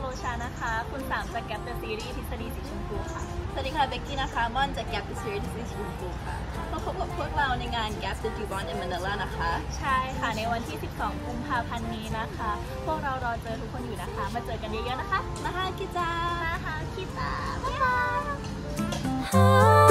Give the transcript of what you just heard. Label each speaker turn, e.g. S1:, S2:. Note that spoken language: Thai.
S1: ชานะคะคุณ3จากแกปเดอะซีรีส์ทฤษฎีสีชมพูค่ะ
S2: สวัสดีค่ะเบกกี้นะคะม่อนจาก Gap The Series สีชมพูค่ะมาพบกับพวกเราในงาน Gap The Dubon in Manila นะคะ
S1: ใช่ค่ะในวันที่ 12 กุมภาพันธ์นี้นะคะพวกเรารอเจอทุกคนอยู่นะคะมาเจอกันเยอะๆนะคะ
S2: มาฮาคิจา
S1: มาฮาคิตาบ๊ายบาย